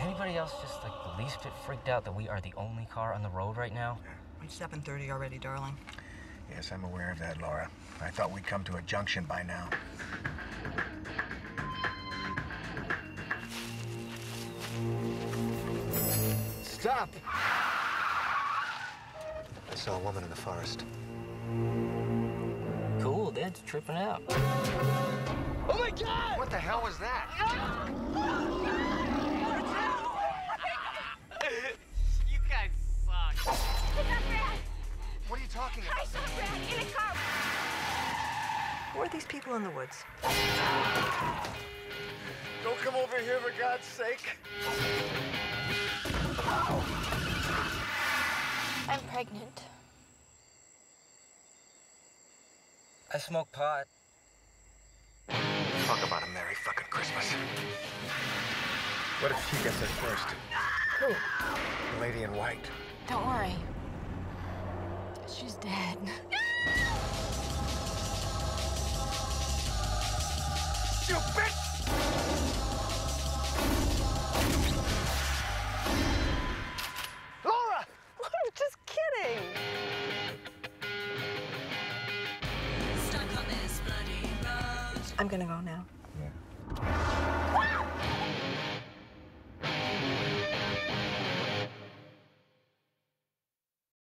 anybody else just like the least bit freaked out that we are the only car on the road right now? It's 7:30 already, darling. Yes, I'm aware of that, Laura. I thought we'd come to a junction by now. Stop! I saw a woman in the forest. Cool, Dad's tripping out. Oh my God! What the hell was that? You guys suck. I saw Brad. What are you talking about? I saw Brad in a car. Who are these people in the woods? Don't come over here, for God's sake. I'm pregnant. I smoke pot. Talk about a Merry fucking Christmas. What if she gets it first? Who? The lady in white. Don't worry. She's dead. You bitch! Laura! I'm just kidding. Stuck on this bloody road. I'm gonna go now. Yeah.